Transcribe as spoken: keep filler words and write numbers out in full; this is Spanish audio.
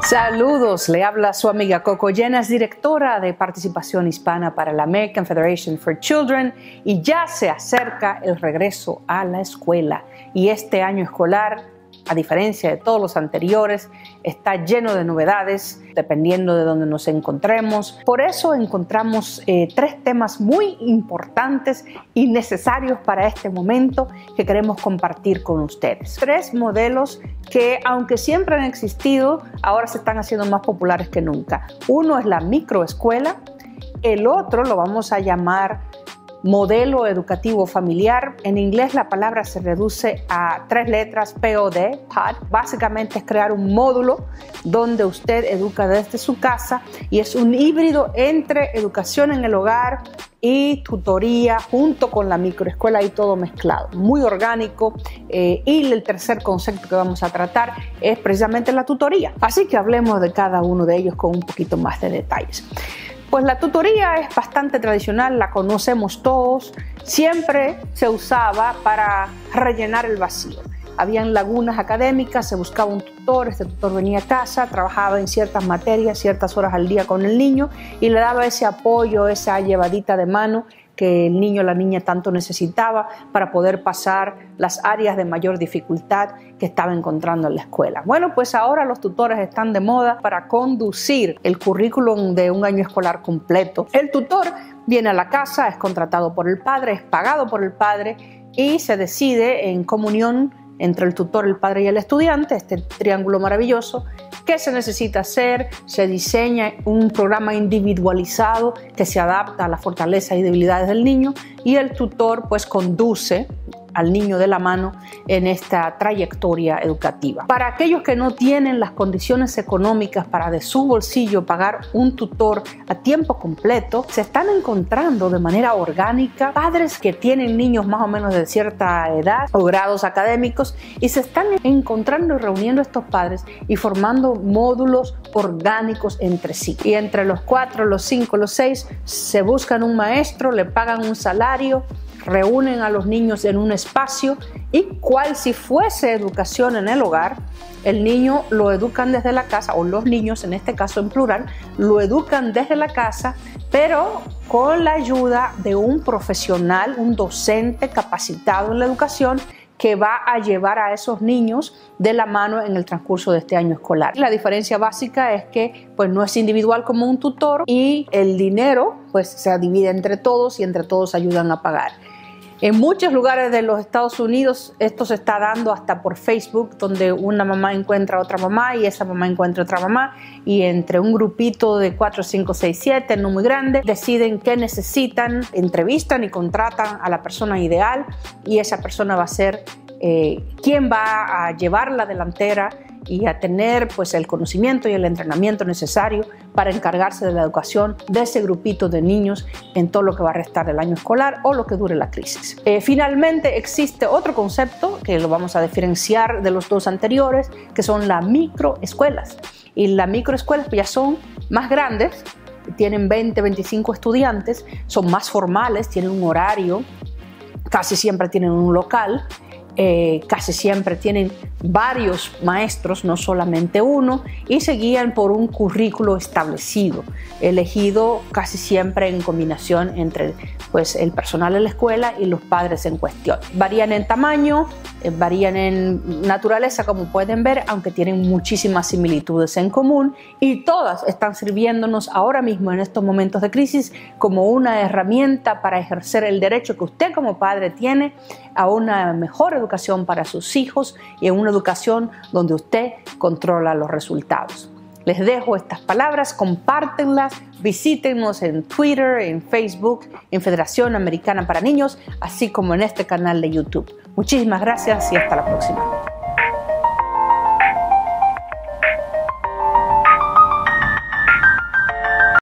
Saludos, le habla su amiga Coco Llenas, directora de participación hispana para la American Federation for Children, y ya se acerca el regreso a la escuela. Y este año escolar, a diferencia de todos los anteriores, está lleno de novedades dependiendo de donde nos encontremos. Por eso encontramos eh, tres temas muy importantes y necesarios para este momento que queremos compartir con ustedes. Tres modelos que, aunque siempre han existido, ahora se están haciendo más populares que nunca. Uno es la microescuela, el otro lo vamos a llamar modelo educativo familiar. En inglés la palabra se reduce a tres letras, P O D, P O D. Básicamente es crear un módulo donde usted educa desde su casa y es un híbrido entre educación en el hogar y tutoría junto con la microescuela y todo mezclado, muy orgánico. Eh, y el tercer concepto que vamos a tratar es precisamente la tutoría. Así que hablemos de cada uno de ellos con un poquito más de detalles. Pues la tutoría es bastante tradicional, la conocemos todos, siempre se usaba para rellenar el vacío. Habían lagunas académicas, se buscaba un tutor, este tutor venía a casa, trabajaba en ciertas materias, ciertas horas al día con el niño y le daba ese apoyo, esa llevadita de mano que el niño o la niña tanto necesitaba para poder pasar las áreas de mayor dificultad que estaba encontrando en la escuela. Bueno, pues ahora los tutores están de moda para conducir el currículum de un año escolar completo. El tutor viene a la casa, es contratado por el padre, es pagado por el padre y se decide en comunión entre el tutor, el padre y el estudiante, este triángulo maravilloso, qué se necesita hacer. Se diseña un programa individualizado que se adapta a las fortalezas y debilidades del niño y el tutor pues conduce al niño de la mano en esta trayectoria educativa. Para aquellos que no tienen las condiciones económicas para de su bolsillo pagar un tutor a tiempo completo, se están encontrando de manera orgánica padres que tienen niños más o menos de cierta edad o grados académicos y se están encontrando y reuniendo estos padres y formando módulos orgánicos entre sí. Y entre los cuatro, los cinco, los seis se buscan un maestro, le pagan un salario, reúnen a los niños en un espacio y cual si fuese educación en el hogar, el niño lo educan desde la casa, o los niños en este caso en plural, lo educan desde la casa, pero con la ayuda de un profesional, un docente capacitado en la educación que va a llevar a esos niños de la mano en el transcurso de este año escolar. La diferencia básica es que pues, no es individual como un tutor y el dinero pues, se divide entre todos y entre todos ayudan a pagar. En muchos lugares de los Estados Unidos esto se está dando hasta por Facebook, donde una mamá encuentra a otra mamá y esa mamá encuentra a otra mamá y entre un grupito de cuatro, cinco, seis, siete, no muy grande, deciden qué necesitan, entrevistan y contratan a la persona ideal y esa persona va a ser eh, quien va a llevar la delantera y a tener pues, el conocimiento y el entrenamiento necesario para encargarse de la educación de ese grupito de niños en todo lo que va a restar del año escolar o lo que dure la crisis. Eh, finalmente existe otro concepto que lo vamos a diferenciar de los dos anteriores, que son las microescuelas. Y las microescuelas ya son más grandes, tienen veinte, veinticinco estudiantes, son más formales, tienen un horario, casi siempre tienen un local. Eh, casi siempre tienen varios maestros, no solamente uno, y se guían por un currículo establecido, elegido casi siempre en combinación entre pues, el personal de la escuela y los padres en cuestión. Varían en tamaño, eh, varían en naturaleza, como pueden ver, aunque tienen muchísimas similitudes en común y todas están sirviéndonos ahora mismo en estos momentos de crisis como una herramienta para ejercer el derecho que usted como padre tiene a una mejor educación para sus hijos y en una educación donde usted controla los resultados. Les dejo estas palabras, compártenlas, visítenos en Twitter, en Facebook, en Federación Americana para Niños, así como en este canal de YouTube. Muchísimas gracias y hasta la próxima.